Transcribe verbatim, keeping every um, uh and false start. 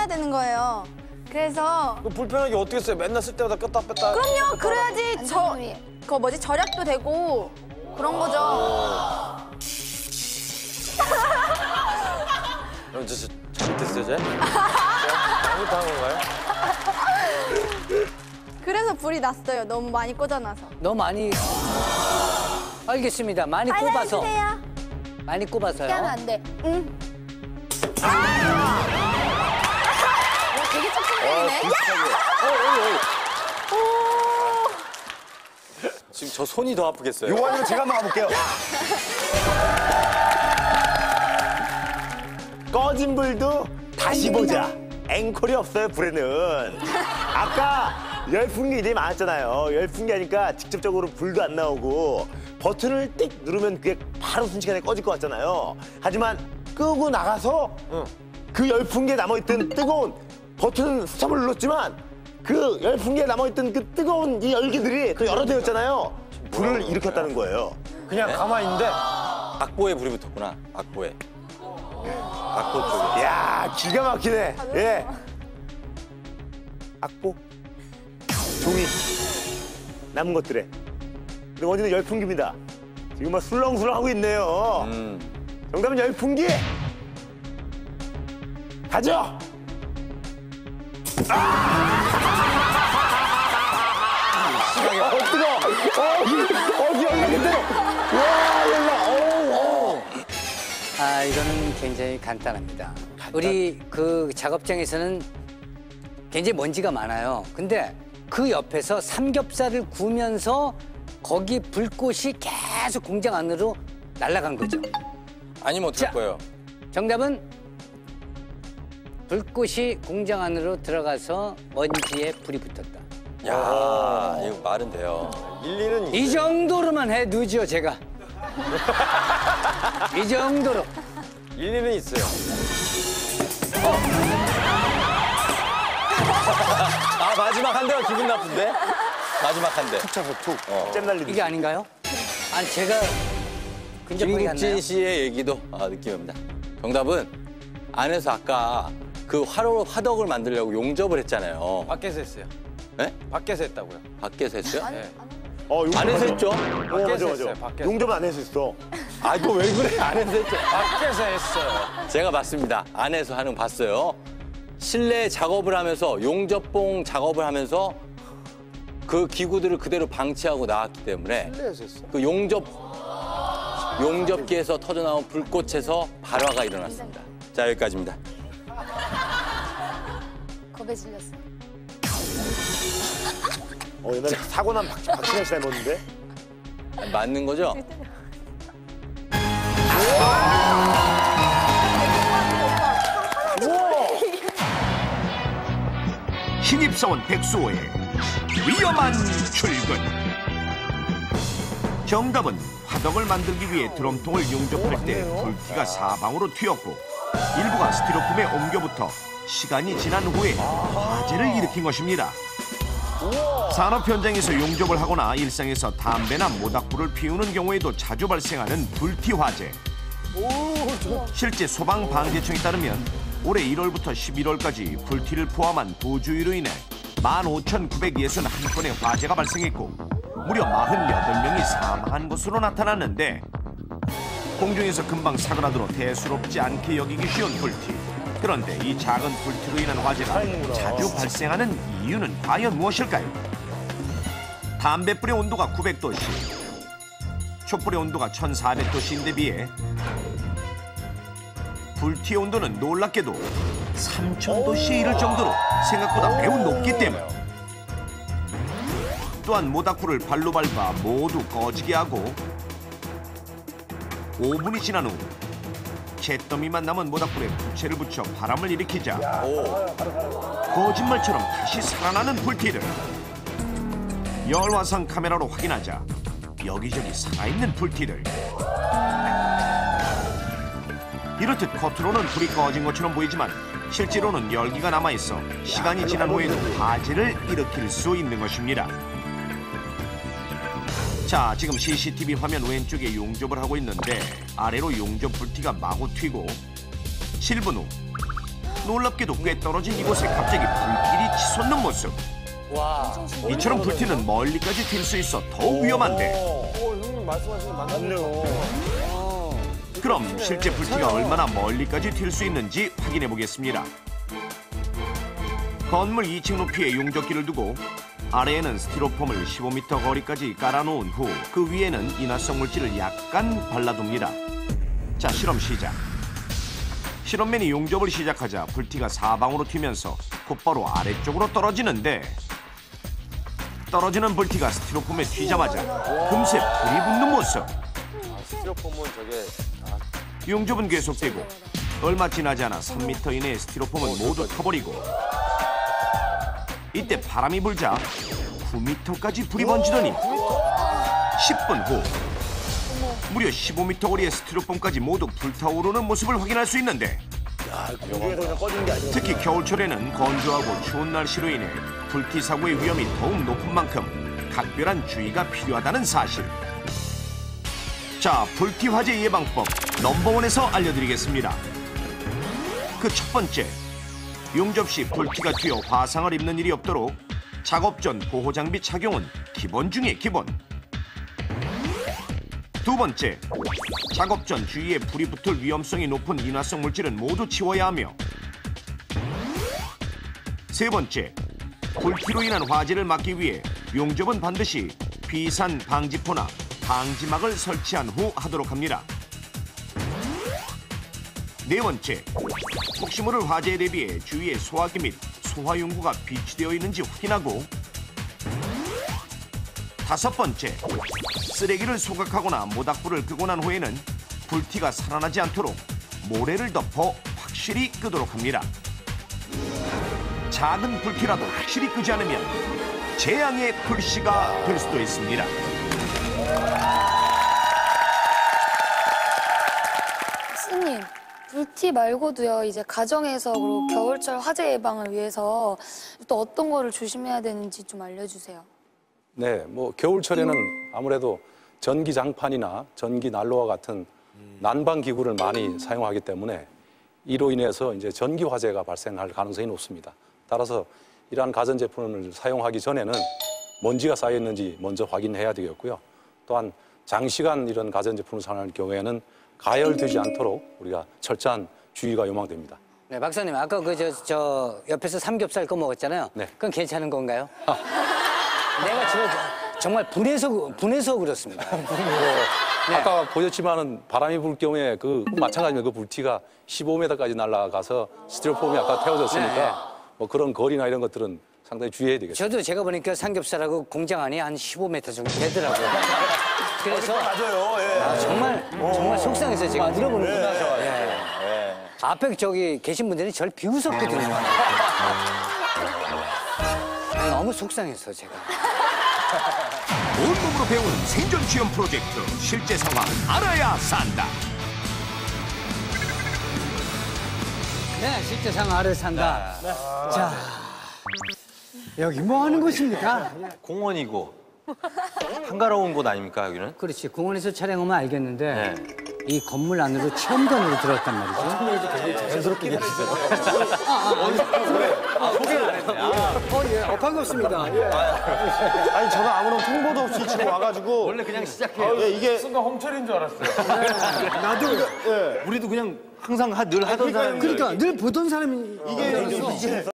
되는 거예요. 그래서 불편하게 어떻게 써요? 맨날 쓸 때마다 꼈다 뺐다. 그럼요. 그래야지 저 그거 뭐지 절약도 되고 그런 거죠. 그럼 진짜 잘못했어요, 쟤? 잘못한 건가요? 그래서 불이 났어요. 너무 많이 꽂아놔서. 너무 많이. 알겠습니다. 많이 꼽아서. 해주세요. 많이 꼽아서요. 하면 안 돼. 응. 아! 야, 되게 촉촉해지네. 어, 어, 어. 지금 저 손이 더 아프겠어요. 요거 아니면 제가 한번 가볼게요. 꺼진 불도 다시 보자. 앵콜이 없어요, 불에는. 아까 열풍기 일이 많았잖아요. 열풍기 하니까 직접적으로 불도 안 나오고 버튼을 띡 누르면 그게 바로 순식간에 꺼질 것 같잖아요. 하지만 끄고 나가서 그 열풍기에 남아있던 뜨거운 버튼 수첩을 눌렀지만 그 열풍기에 남아있던 그 뜨거운 이 열기들이 또 여러 대였잖아요. 불을 일으켰다는 거예요. 그냥 가만히 있는데 악보에 불이 붙었구나. 악보에. 악보 쪽에. 이야, 기가 막히네. 예. 악보, 종이, 남은 것들에. 근데 어디는 열풍기입니다. 지금 막 술렁술렁 하고 있네요. 음. 정답은 열풍기. 가죠. 시간이 어, 뜨거. 어, 이- 어, 열나겠대. 와, 열나. 어, 어. 아, 이거는 굉장히 간단합니다. 우리 그 작업장에서는 굉장히 먼지가 많아요. 근데 그 옆에서 삼겹살을 구우면서 거기 불꽃이 계속 공장 안으로 날아간 거죠. 아니면 어떡할 자. 거예요? 정답은 불꽃이 공장 안으로 들어가서 먼지에 불이 붙었다. 야, 이거 말은 돼요. 일리는 이 정도로만 해 누죠 제가. 이 정도로. 일리는 있어요. 아, 마지막 한 대가 기분 나쁜데? 마지막 한 대. 툭 차서 툭. 어. 잼 날리듯이. 이게 아닌가요? 아니 제가 근접하게 김국진 갔나요? 씨의 얘기도 아, 느낌입니다. 정답은 안에서 아까 그 화로, 화덕을 만들려고 용접을 했잖아요. 밖에서 했어요. 네? 밖에서 했다고요. 밖에서 했어요? 네. 어, 용접 안에서 맞아. 했죠? 어, 맞아, 밖에서 맞아. 했어요, 밖에서. 용접은 안에서 했어. 아, 또 왜 그래? 안에서 했죠? 밖에서 했어요. 제가 봤습니다. 안에서 하는 거 봤어요. 실내 작업을 하면서 용접봉 작업을 하면서 그 기구들을 그대로 방치하고 나왔기 때문에 실내에서 했어. 그 용접 용접기에서 터져나온 불꽃에서 발화가 일어났습니다. 자, 여기까지입니다. 겁에 질렸어. 어, 옛날에 사고 난 박, 박신혜 씨 닮았는데? 맞는 거죠? 신입사원 백수호의 위험한 출근. 정답은 화덕을 만들기 위해 드럼통을 용접할 때 불티가 사방으로 튀었고 일부가 스티로폼에 옮겨붙어 시간이 지난 후에 화재를 일으킨 것입니다. 산업 현장에서 용접을 하거나 일상에서 담배나 모닥불을 피우는 경우에도 자주 발생하는 불티 화재. 실제 소방방재청에 따르면 올해 일월부터 십일월까지 불티를 포함한 부주의로 인해 만 오천구백육십일 건의 화재가 발생했고 무려 사십팔 명이 사망한 것으로 나타났는데 공중에서 금방 사그라들어 대수롭지 않게 여기기 쉬운 불티. 그런데 이 작은 불티로 인한 화재가 자주 발생하는 이유는 과연 무엇일까요? 담뱃불의 온도가 구백 도씨, 촛불의 온도가 천사백 도씨인데 비해 불티의 온도는 놀랍게도 삼천 도씨에 이를 정도로 생각보다 매우 높기 때문. 또한 모닥불을 발로 밟아 모두 꺼지게 하고 오 분이 지난 후 잿더미만 남은 모닥불에 부채를 붙여 바람을 일으키자 거짓말처럼 다시 살아나는 불티를 열화상 카메라로 확인하자 여기저기 살아있는 불티를. 이렇듯 겉으로는 불이 꺼진 것처럼 보이지만 실제로는 열기가 남아있어 시간이 지난 후에도 화재를 일으킬 수 있는 것입니다. 자, 지금 씨씨티비 화면 왼쪽에 용접을 하고 있는데 아래로 용접 불티가 마구 튀고 칠 분 후 놀랍게도 꽤 떨어진 이곳에 갑자기 불길이 치솟는 모습. 와. 이처럼 불티는 멀리까지 튈 수 있어 더욱 위험한데 오, 형님 말씀하신 게 맞네요. 그럼 실제 불티가 얼마나 멀리까지 튈 수 있는지 확인해 보겠습니다. 건물 이 층 높이의 용접기를 두고 아래에는 스티로폼을 십오 미터 거리까지 깔아놓은 후 그 위에는 인화성 물질을 약간 발라둡니다. 자, 실험 시작. 실험맨이 용접을 시작하자 불티가 사방으로 튀면서 곧바로 아래쪽으로 떨어지는데 떨어지는 불티가 스티로폼에 튀자마자 금세 불이 붙는 모습. 스티로폼은 저게 용접은 계속되고 얼마 지나지 않아 삼 미터 이내의 스티로폼은 모두 타버리고 이때 바람이 불자 구 미터까지 불이 번지더니 십 분 후 무려 십오 미터 거리의 스티로폼까지 모두 불타오르는 모습을 확인할 수 있는데 공중에서 그냥 꺼지는 게 아니고. 특히 겨울철에는 건조하고 추운 날씨로 인해 불티 사고의 위험이 더욱 높은 만큼 각별한 주의가 필요하다는 사실. 자, 불티 화재 예방법 넘버원에서 알려드리겠습니다. 그 첫 번째, 용접 시 불티가 튀어 화상을 입는 일이 없도록 작업 전 보호 장비 착용은 기본 중에 기본. 두 번째, 작업 전 주위에 불이 붙을 위험성이 높은 인화성 물질은 모두 치워야 하며 세 번째, 불티로 인한 화재를 막기 위해 용접은 반드시 비산 방지포나 방지막을 설치한 후 하도록 합니다. 네 번째, 혹시 모를 화재에 대비해 주위에 소화기 및 소화용구가 비치되어 있는지 확인하고 다섯 번째, 쓰레기를 소각하거나 모닥불을 끄고 난 후에는 불티가 살아나지 않도록 모래를 덮어 확실히 끄도록 합니다. 작은 불티라도 확실히 끄지 않으면 재앙의 불씨가 될 수도 있습니다. 스님, 불티 말고도요, 이제 가정에서 그리고 겨울철 화재 예방을 위해서 또 어떤 거를 조심해야 되는지 좀 알려주세요. 네, 뭐 겨울철에는 아무래도 전기 장판이나 전기 난로와 같은 난방 기구를 많이 사용하기 때문에 이로 인해서 이제 전기 화재가 발생할 가능성이 높습니다. 따라서 이러한 가전 제품을 사용하기 전에는 먼지가 쌓여 있는지 먼저 확인해야 되겠고요. 또한 장시간 이런 가전 제품을 사용할 경우에는 가열되지 않도록 우리가 철저한 주의가 요망됩니다. 네, 박사님, 아까 그 저 저 옆에서 삼겹살 꺼 먹었잖아요. 네. 그건 괜찮은 건가요? 내가 지금 정말 분해서 분해서 그렇습니다. 네. 아까 보셨지만은 바람이 불 경우에 그 마찬가지로 그 불티가 십오 미터까지 날아가서 스티로폼이 아까 태워졌으니까 네. 뭐 그런 거리나 이런 것들은 상당히 주의해야 되겠죠. 저도 제가 보니까 삼겹살하고 공장 안이 한 십오 미터 정도 되더라고요. 그래서 맞아요. 예. 아, 정말 정말 속상해서 제가 물어보는구나. 예. 앞에 저기 계신 분들이 저를 비웃었거든요. 아니, 너무 속상해서 제가. 온몸으로 배우는 생존 체험 프로젝트 실제 상황 알아야 산다. 네, 실제 상황 알아 산다. 자, 여기 뭐 하는 곳입니까? 공원이고 한가로운 곳 아닙니까 여기는? 그렇지, 공원에서 촬영하면 알겠는데 네. 이 건물 안으로 체험관으로 들어왔단 말이죠. 어, 예, 어, 반갑습니다. 아니 저는 아무런 통보도 없이 지금 와가지고 원래 그냥 시작해요. 예, 이게 순간 홍철인 줄 알았어요. 나도 우리도 그냥 항상 하, 늘 하던 사람이 그러니까 늘 보던 사람이 이게 이제